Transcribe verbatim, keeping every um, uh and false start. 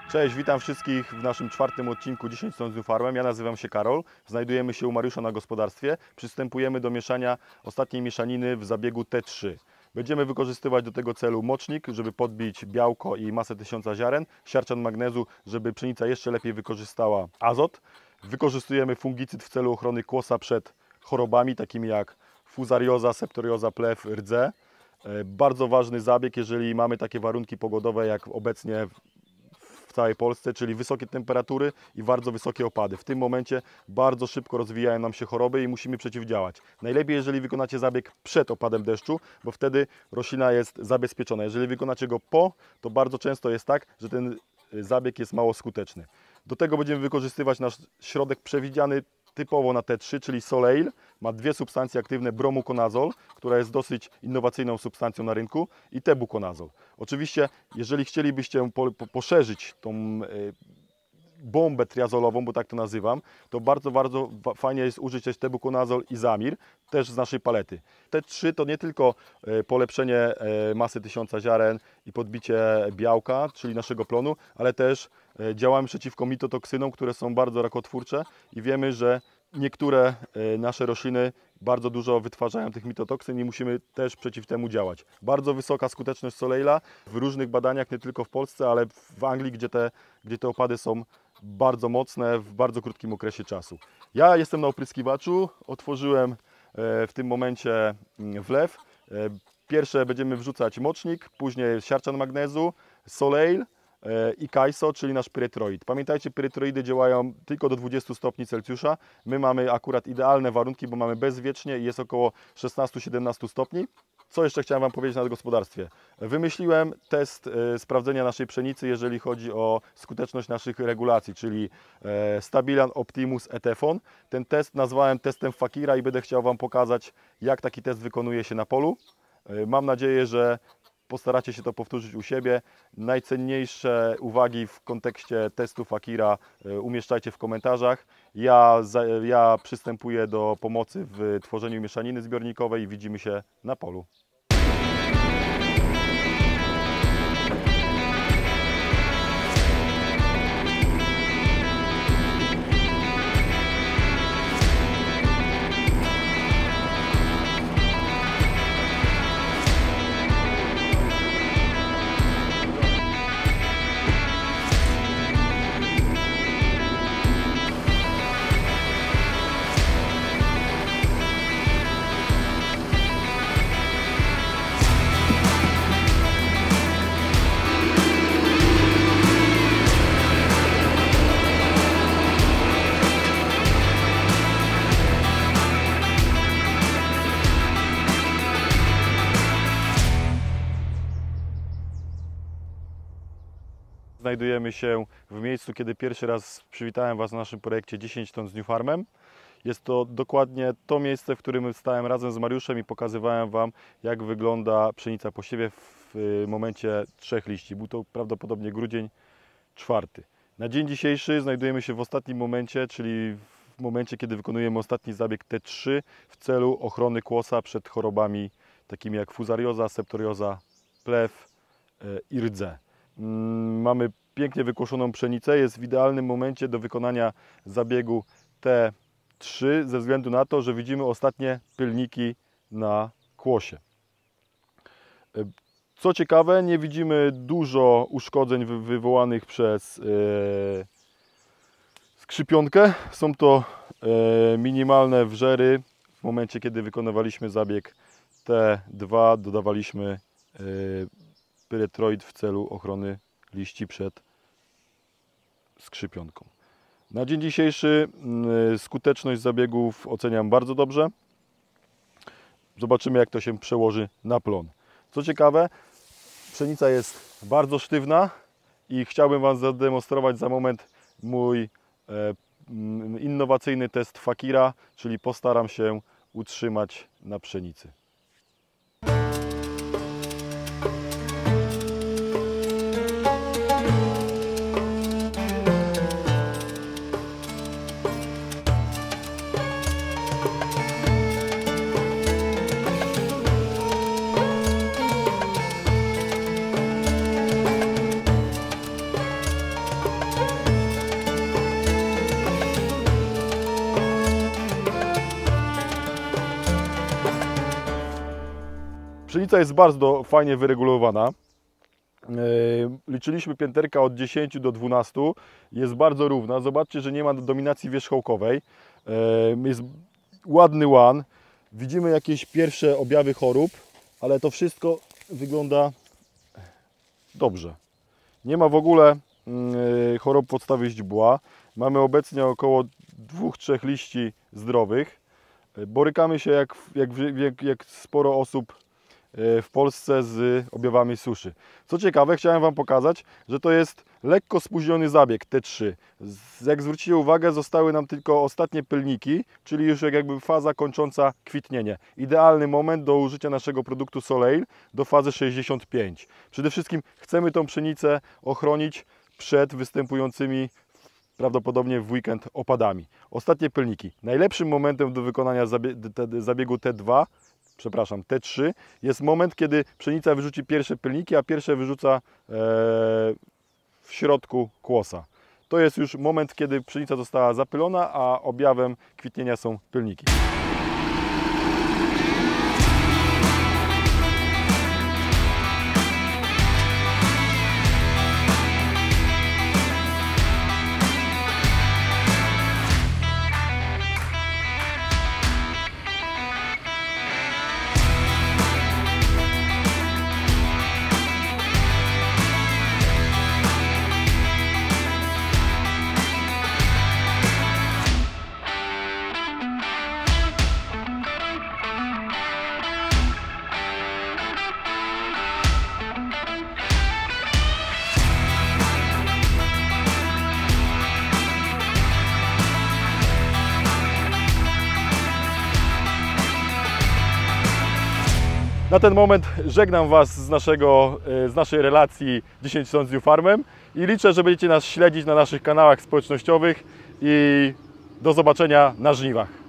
Cześć, witam wszystkich w naszym czwartym odcinku dziesięć ton z New Farmem. Ja nazywam się Karol, znajdujemy się u Mariusza na gospodarstwie. Przystępujemy do mieszania ostatniej mieszaniny w zabiegu T trzy. Będziemy wykorzystywać do tego celu mocznik, żeby podbić białko i masę tysiąca ziaren, siarczan magnezu, żeby pszenica jeszcze lepiej wykorzystała azot. Wykorzystujemy fungicyd w celu ochrony kłosa przed chorobami takimi jak fuzarioza, septorioza, plew, rdze. Bardzo ważny zabieg, jeżeli mamy takie warunki pogodowe jak obecnie w całej Polsce, czyli wysokie temperatury i bardzo wysokie opady. W tym momencie bardzo szybko rozwijają nam się choroby i musimy przeciwdziałać. Najlepiej, jeżeli wykonacie zabieg przed opadem deszczu, bo wtedy roślina jest zabezpieczona. Jeżeli wykonacie go po, to bardzo często jest tak, że ten zabieg jest mało skuteczny. Do tego będziemy wykorzystywać nasz środek przewidziany typowo na T trzy, czyli Soleil. Ma dwie substancje aktywne, bromukonazol, która jest dosyć innowacyjną substancją na rynku, i tebukonazol. Oczywiście, jeżeli chcielibyście po, po, poszerzyć tą y, bombę triazolową, bo tak to nazywam, to bardzo, bardzo fajnie jest użyć też tebukonazol i zamir, też z naszej palety. T trzy to nie tylko y, polepszenie y, masy tysiąca ziaren i podbicie białka, czyli naszego plonu, ale też y, działamy przeciwko mitotoksynom, które są bardzo rakotwórcze i wiemy, że niektóre nasze rośliny bardzo dużo wytwarzają tych mitotoksyn i musimy też przeciw temu działać. Bardzo wysoka skuteczność Soleila w różnych badaniach, nie tylko w Polsce, ale w Anglii, gdzie te, gdzie te opady są bardzo mocne w bardzo krótkim okresie czasu. Ja jestem na opryskiwaczu, otworzyłem w tym momencie wlew. Pierwsze będziemy wrzucać mocznik, później siarczan magnezu, Soleil i Kaiso, czyli nasz pyretroid. Pamiętajcie, pyretroidy działają tylko do dwudziestu stopni Celsjusza. My mamy akurat idealne warunki, bo mamy bezwiecznie i jest około szesnaście do siedemnastu stopni. Co jeszcze chciałem Wam powiedzieć na gospodarstwie? Wymyśliłem test e, sprawdzenia naszej pszenicy, jeżeli chodzi o skuteczność naszych regulacji, czyli e, Stabilan Optimus Etefon. Ten test nazwałem testem Fakira i będę chciał Wam pokazać, jak taki test wykonuje się na polu. E, mam nadzieję, że postaracie się to powtórzyć u siebie. Najcenniejsze uwagi w kontekście testu Fakira umieszczajcie w komentarzach. Ja, ja przystępuję do pomocy w tworzeniu mieszaniny zbiornikowej i widzimy się na polu. Znajdujemy się w miejscu, kiedy pierwszy raz przywitałem Was na naszym projekcie dziesięć ton z New Farmem. Jest to dokładnie to miejsce, w którym stałem razem z Mariuszem i pokazywałem Wam, jak wygląda pszenica po siewie w momencie trzech liści. Był to prawdopodobnie grudzień czwarty. Na dzień dzisiejszy znajdujemy się w ostatnim momencie, czyli w momencie, kiedy wykonujemy ostatni zabieg T trzy w celu ochrony kłosa przed chorobami takimi jak fuzarioza, septorioza, plew i rdze. Mamy pięknie wykłoszoną pszenicę, jest w idealnym momencie do wykonania zabiegu T trzy ze względu na to, że widzimy ostatnie pylniki na kłosie. Co ciekawe, nie widzimy dużo uszkodzeń wywołanych przez yy, skrzypionkę. Są to yy, minimalne wżery. W momencie, kiedy wykonywaliśmy zabieg T dwa, dodawaliśmy yy, pyretroid w celu ochrony liści przed skrzypionką. Na dzień dzisiejszy skuteczność zabiegów oceniam bardzo dobrze. Zobaczymy, jak to się przełoży na plon. Co ciekawe, pszenica jest bardzo sztywna i chciałbym Wam zademonstrować za moment mój innowacyjny test Fakira, czyli postaram się utrzymać na pszenicy. Pszenica jest bardzo fajnie wyregulowana. Liczyliśmy pięterka od dziesięciu do dwunastu. Jest bardzo równa. Zobaczcie, że nie ma dominacji wierzchołkowej. Jest ładny łan. Widzimy jakieś pierwsze objawy chorób, ale to wszystko wygląda dobrze. Nie ma w ogóle chorób podstawy źdźbła. Mamy obecnie około dwóch trzech liści zdrowych. Borykamy się jak, jak, jak, jak sporo osób w Polsce z objawami suszy. Co ciekawe, chciałem Wam pokazać, że to jest lekko spóźniony zabieg T trzy. Jak zwrócicie uwagę, zostały nam tylko ostatnie pylniki, czyli już jakby faza kończąca kwitnienie. Idealny moment do użycia naszego produktu Soleil do fazy sześćdziesiąt pięć. Przede wszystkim chcemy tą pszenicę ochronić przed występującymi prawdopodobnie w weekend opadami. Ostatnie pylniki. Najlepszym momentem do wykonania zabiegu T dwa, przepraszam, T trzy jest moment, kiedy pszenica wyrzuci pierwsze pylniki, a pierwsze wyrzuca w środku kłosa. To jest już moment, kiedy pszenica została zapylona, a objawem kwitnienia są pylniki. Na ten moment żegnam Was z, naszego, z naszej relacji dziesięć ton z Eufarmem i liczę, że będziecie nas śledzić na naszych kanałach społecznościowych i do zobaczenia na żniwach.